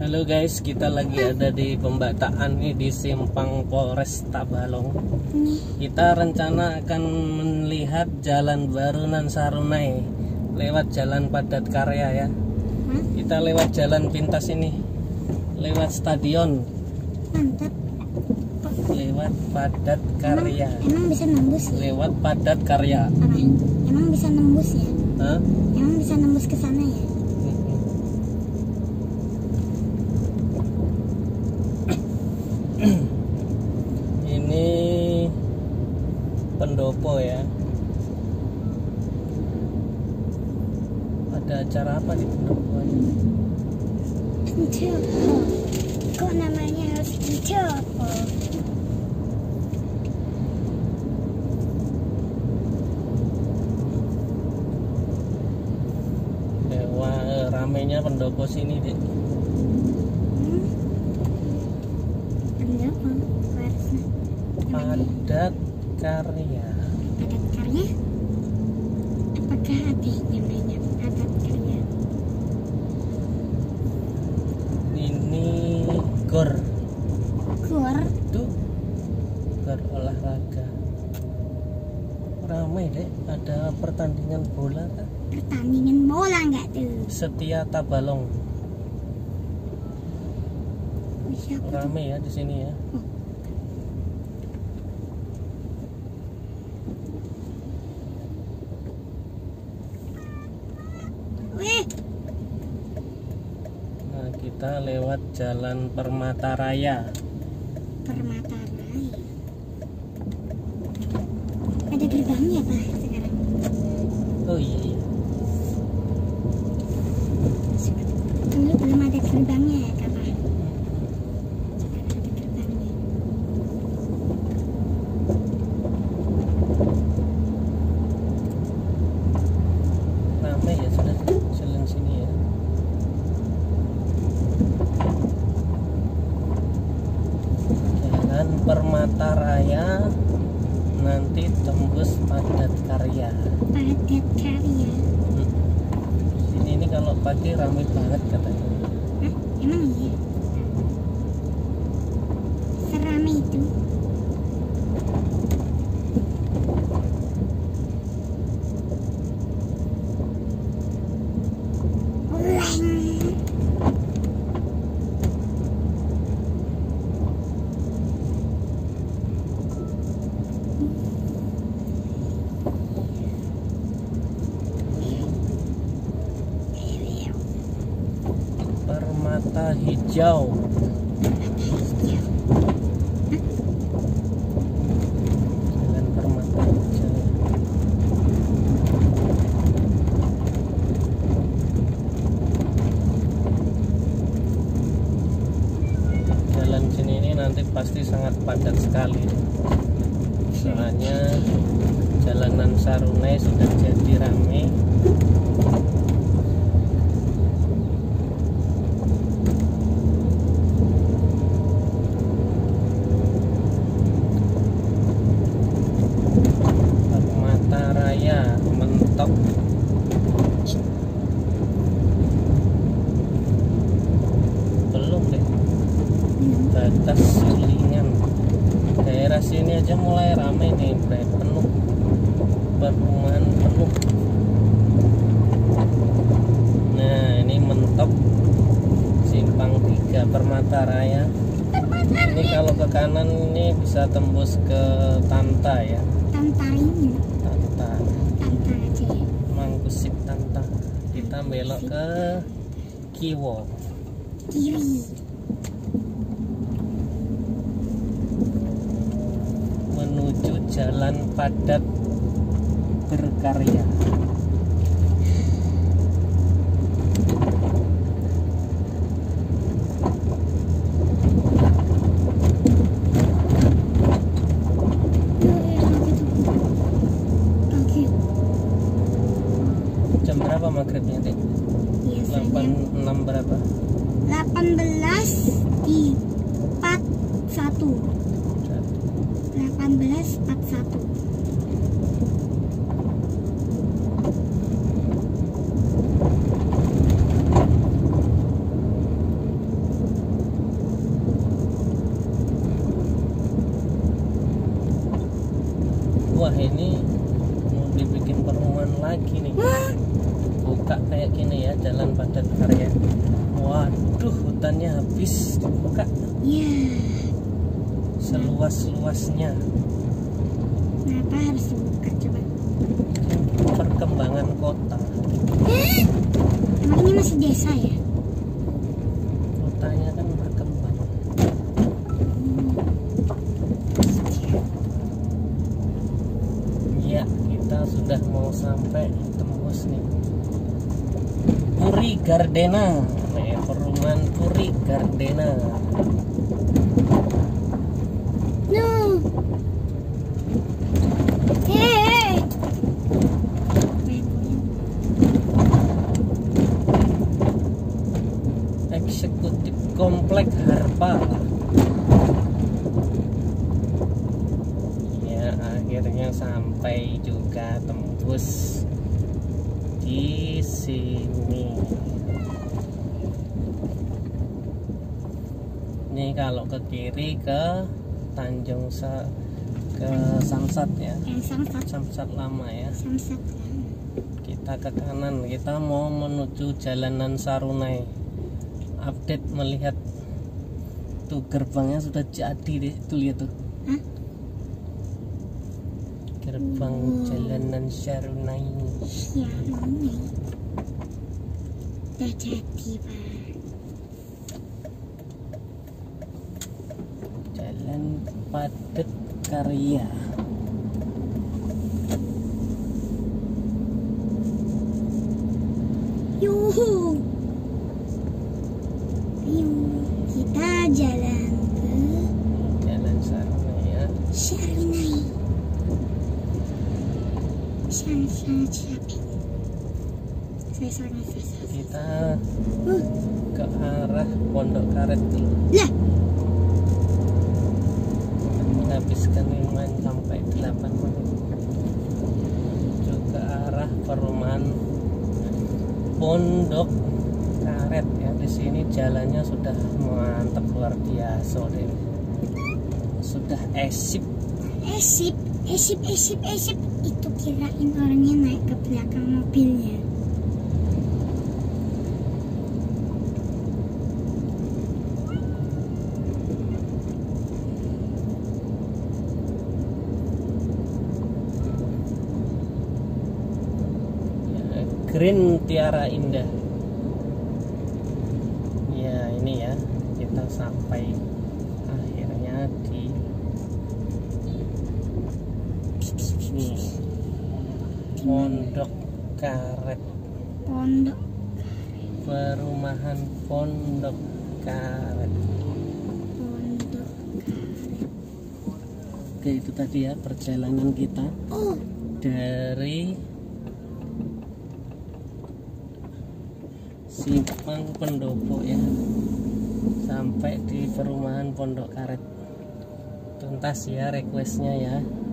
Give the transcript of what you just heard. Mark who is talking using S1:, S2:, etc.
S1: Halo guys, kita lagi ada di Pembataan nih di Simpang Polres Tabalong. Kita rencana akan melihat jalan baru Nan Sarunai lewat jalan Padat Karya ya. Kita lewat jalan pintas ini, lewat stadion.
S2: Mantap.
S1: Lewat Padat Karya.
S2: Emang bisa nembus ya?
S1: Lewat Padat Karya.
S2: Apa? Emang bisa nembus ya?
S1: Hah?
S2: Emang bisa nembus ke sana ya?
S1: Ini pendopo ya. Ada acara apa di pendopo ini?
S2: Pendopo. Kok namanya harus pendopo?
S1: Wah, ramenya pendopo sini deh.
S2: Pendopo. Harusnya.
S1: Padat Karya.
S2: Padat Karya? Apakah ada namanya Padat Karya?
S1: Ini gor.
S2: Gor?
S1: Tuh, gor olahraga. Ramai deh, ada pertandingan bola kan?
S2: Pertandingan bola nggak tuh?
S1: Setia Tabalong.
S2: Oh, siapa tuh?
S1: Ramai ya di sini ya.
S2: Wih,
S1: Nah, kita lewat Jalan Permata Raya.
S2: Permata Raya. Ada gerbangnya Pak sekarang?
S1: Oh iya, iya.
S2: Dulu belum ada gerbangnya ya Kak Pak? Sekarang ada gerbangnya.
S1: Ramai ya sudah jalan sini ya. Jalan Permata Raya, nanti tembus Padat Karya.
S2: Padat Karya.
S1: Sini ini kalau pagi ramai banget katanya.
S2: Hah? Emang iya? Seramai itu? Ulang.
S1: Permata Hijau. Jalan Permata Hijau. Jalan sini ini nanti pasti sangat padat sekali. Soalnya jalanan Sarunai sudah jadi ramai. Permata Raya mentok. Belum deh. Batas Sulingan. Daerah sini aja mulai ramai nih, penuh. Perumahan penuh. Nah, ini mentok Simpang 3 Permata Raya. Ini kalau ke kanan ini bisa tembus ke Tanta ya.
S2: Tantarin.
S1: Tanta.
S2: Tanta aja ya.
S1: Mangkusik Tanta. Kita belok ke Kiwo.
S2: Kiri.
S1: Menuju Jalan Padat Berkarya.
S2: Kaget.
S1: Jam berapa maghribnya dek?
S2: Biasanya
S1: 86 berapa?
S2: 18:41. 18:41.
S1: jalannya habis dibuka
S2: Iya.
S1: seluas-luasnya.
S2: Kenapa harus dibuka coba?
S1: Perkembangan kota.
S2: Emang ini masih desa ya?
S1: Kotanya kan berkembang. Ya, kita sudah mau sampai tembus nih. Puri Gardena, perumahan Puri Gardena.
S2: No. Hey.
S1: Eksekutif Komplek Harpa. Ya, akhirnya sampai juga tembus di sini. Ini kalau ke kiri ke ke Samsat ya.
S2: Samsat.
S1: Samsat lama ya.
S2: Samsat.
S1: Kita ke kanan, kita mau menuju Jalanan Sarunai. Update melihat tuh gerbangnya sudah jadi deh, tuh lihat tuh.
S2: Hah?
S1: Gerbang Jalanan Sarunai.
S2: Ya, ini. Udah jadi, Pak.
S1: Jalan Padat Karya.
S2: Yuhu. Ayo, kita jalan ke
S1: Jalan Sarunai ya.
S2: Sarunai. Sangat capek. Saya.
S1: Kita ke arah Pondok Karet dulu.
S2: Lah,
S1: Menghabiskan 5 sampai 8 menit. Menuju ke arah perumahan Pondok Karet ya. Di sini jalannya sudah mantap luar biasa deh. Sudah esip.
S2: esip. Itu kirain orangnya naik ke belakang mobilnya.
S1: Ya, Green Tiara Indah. Ya ini ya, kita sampai akhirnya di nih Pondok Karet.
S2: Pondok.
S1: Perumahan Pondok Karet. Oke, itu tadi ya perjalanan kita dari Simpang Pendopo ya sampai di perumahan Pondok Karet. Tuntas ya requestnya ya.